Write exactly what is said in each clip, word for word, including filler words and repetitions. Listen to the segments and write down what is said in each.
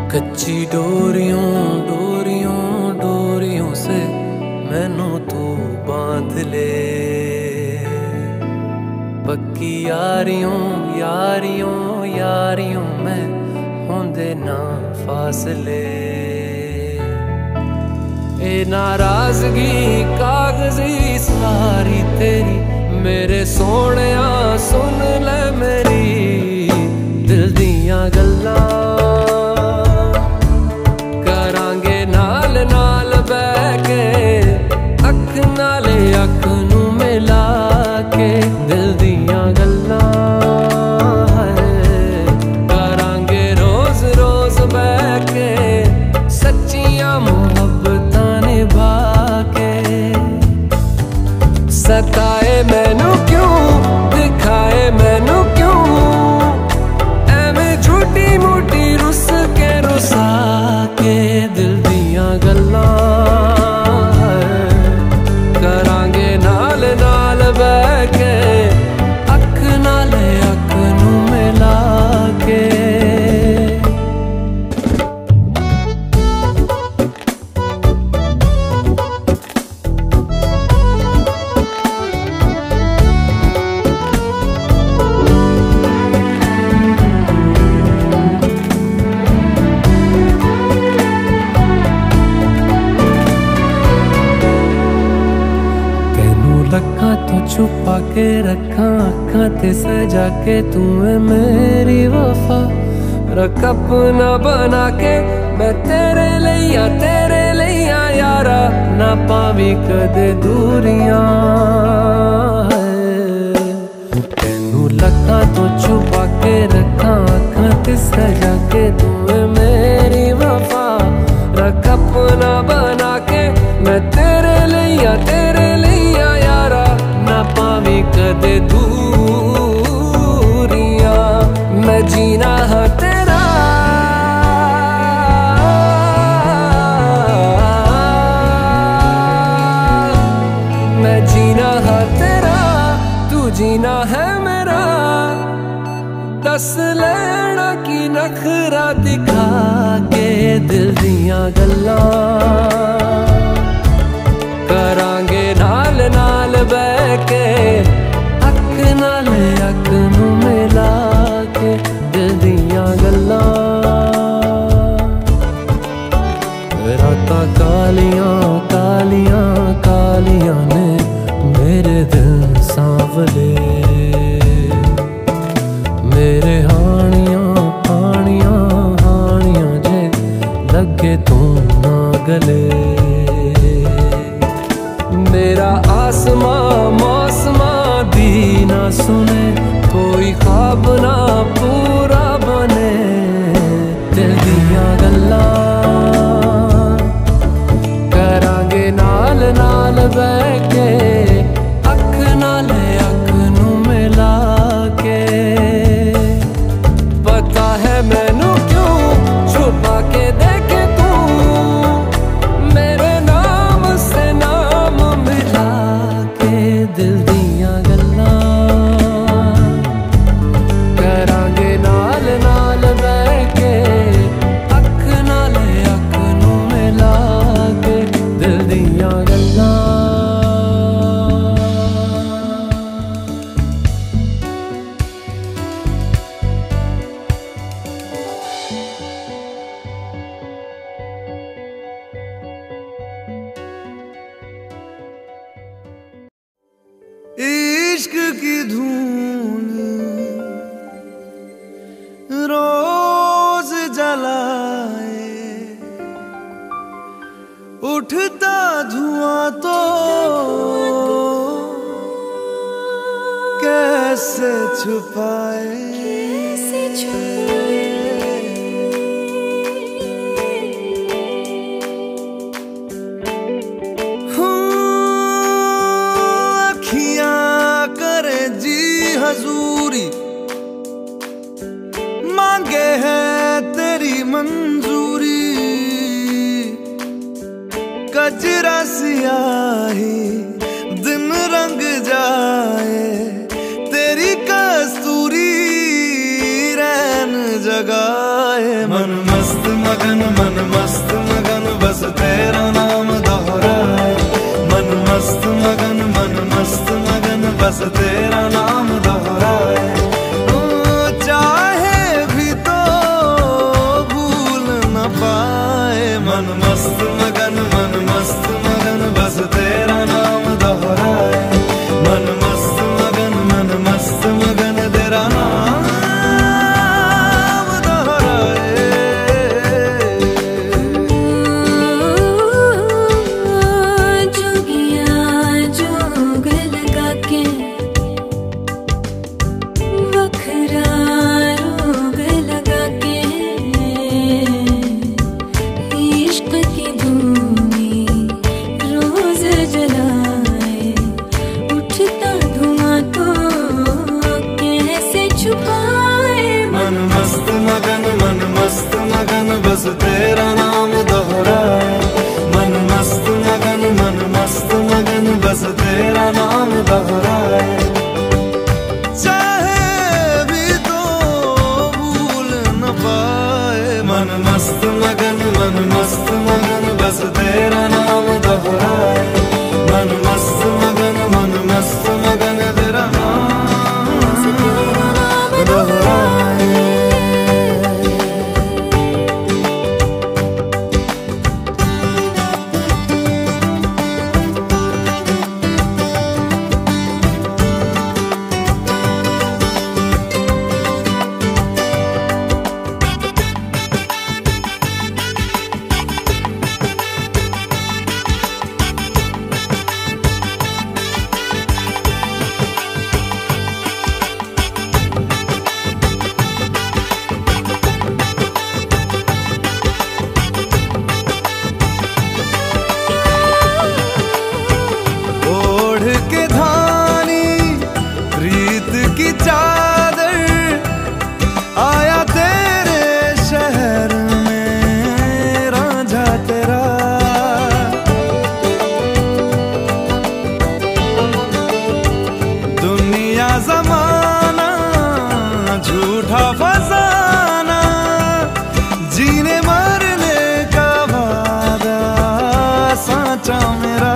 कच्ची डोरियों डोरियों डोरियों से मैनू तू बांध ले, पक्की यारियों यारियों यारियों में होंदे ना फासले। ए नाराजगी कागजी सारी तेरी मेरे सोहणिया सुन ले मेरी दिल दियां गल्लां, करांगे नाल नाल बैठ के अख नाले अख नू मिला के दिल दियां गल्लां करांगे रोज रोज बैठ के सच्चियां मुहब्बतां निभा के। सताए मैनू क्यों दिखाए मैनू क्यों एवें झूठी मूठी रुस के रुसा के दिल दियां गल्लां करांगे नाल नाल बैठ के अख नाले अख नू मिला के। लखा तो छुपा के रखा अखा ते सजा के तू है मेरी वफा, रख अपना बना के मैं तेरे लिया तेरे लिया यारा ना पावी कदे दूरियां। तेनू लखा तो छुपा के रखा अखा ते सजा के तू है मेरी वफा, रख अपना बना के मैं तेरे लिया तेरे लिया यारा ना पावी कदे दूरियां। मैं जीना है तेरा मैं जीना है तेरा तू जीना है मेरा, दस लेना की नखरा दिखा के दिल दियां गल्लां करांगे नाल नाल बैठ के अख नाल अख नू मिला के दिल दियां गल्लां। रातां कालियां कालियां कालियां ने मेरे दिल सांवले, मेरे हानियां हानियां हानियां जे लगे तू ना गले। मेरा आसमां मौसमां दी ना सुने कोई ख्वाब ना पूरा बने दिल दियां गल्लां करांगे नाल नाल बैठ के अख नाल अख नू मिला के। पता है मैनू क्यों छुपा के देखे तू मेरे नाम से नाम मिला के दिल दियां गल्लां करांगे नाल नाल बैठ के अख नाल अख नू मिला के दिल दियां गल्लां। इश्क की धूल रोज जलाए, उठता धुआं तो कैसे छुपाए। हजूरी मांगे है तेरी मंजूरी, कजरा सियाही दिन रंग जाए तेरी कस्तूरी रैन जगाए मन मस्त मगन तेरा नाम दोहराए। मन मस्त मगन मन मस्त मगन बस तेरा नाम दोहराए। ओ चाहे भी तो भूल न पाए। मन मस्त मगन मन मस्त मगन बस तेरा नाम दोहराए। मन मस्त मगन मन मस्त मगन तेरा नाम बस तेरा नाम दोहराए। मन मस्त मगन मन मस्त मगन बस तेरा नाम दोहराए। चाहे भी तो भूल न पाए। मन मस्त मगन मन मस्त मगन बस तेरा नाम दोहराए। मन मस्त मगन मन मस्त मगन तेरा नाम दोहराए। जमाना झूठा फसाना जीने मरने का वादा साचा मेरा।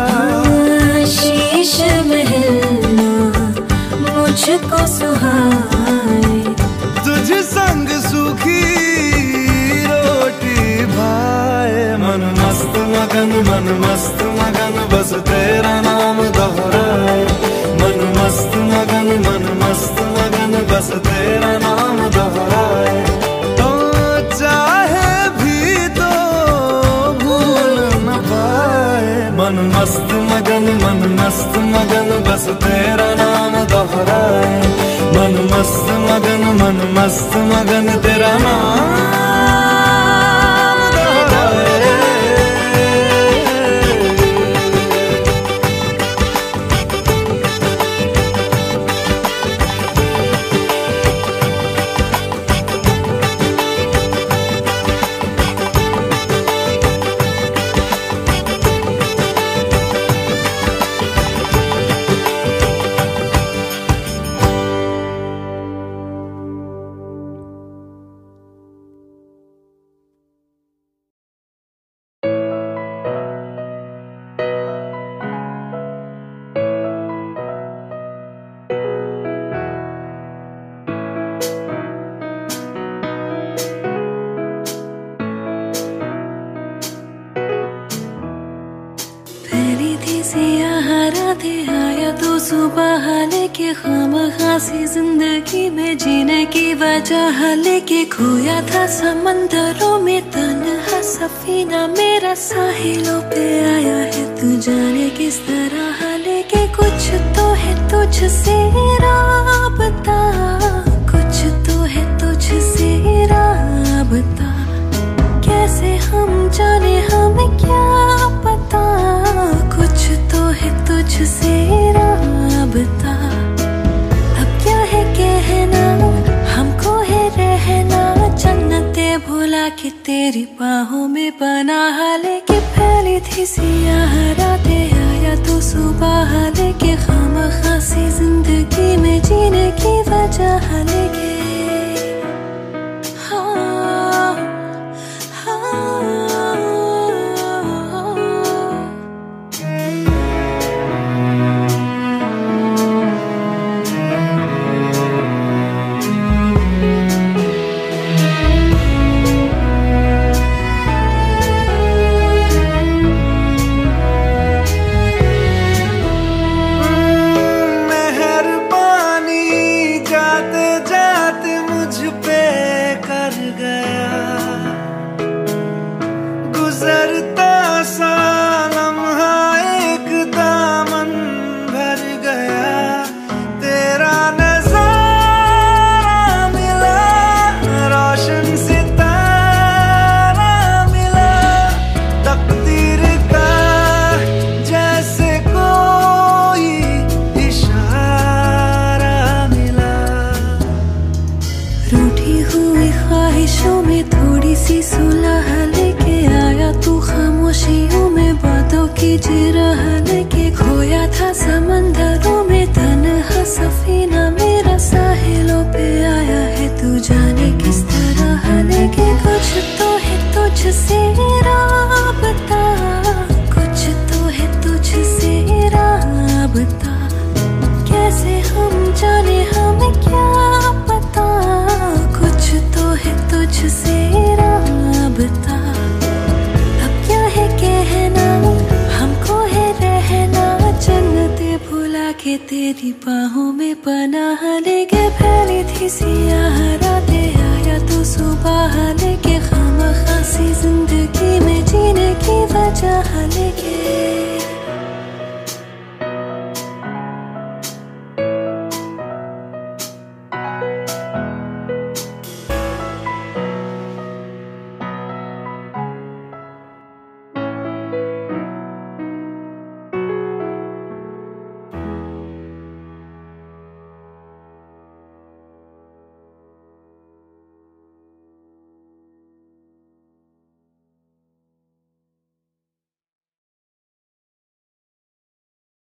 शीश महलना मुझको सुहाए। तुझ संग सूखी रोटी भाए। मन मस्त मगन मन मस्त मगन बस तेरा नाम दोहराए। मन मस्त मगन मन मस्त मगन बस तेरा नाम दोहराए। तो चाहे भी तो भूल न पाए। मन मस्त मगन मन मस्त मगन बस तेरा नाम दोहराए। मन मस्त मगन मन मस्त मगन तेरा नाम आया तो सुबह लेके खामखासी जिंदगी में जीने की वजह लेके खोया था समंदरों में तन्हा सफीना मेरा साहिलों पे आया है तू जाने किस तरह लेके। कुछ तो है तुझसे राबता कुछ तो है तुझसे राबता। कैसे हम जाने हमें क्या पता कुछ तो है तुझसे राबता। अब क्या है कहना हमको है रहना जन्नते भुला के तेरी बाहों में बना लेके। फैली थी सियाह रातें आया तो सुबह लेके खामखासी जिंदगी में जीने की वजह लेके। हाँ, हाँ, समंदरों में तन्हा सफीना मेरा साहिलों पे आया है, तू जाने किस तरह लेके कुछ तो है तुझसे राबता, कुछ तो है तुझसे राबता। कैसे हम जाने हमें क्या पता, कुछ तो है तुझसे राबता। अब क्या है कहना, हमको है रहना, जन्नतें भुला के तेरी बाहों में पनाह लेके फैली थी सियाह रातें, आया तू सुबह लेके खामखासी जिंदगी में जीने की वजह लेके।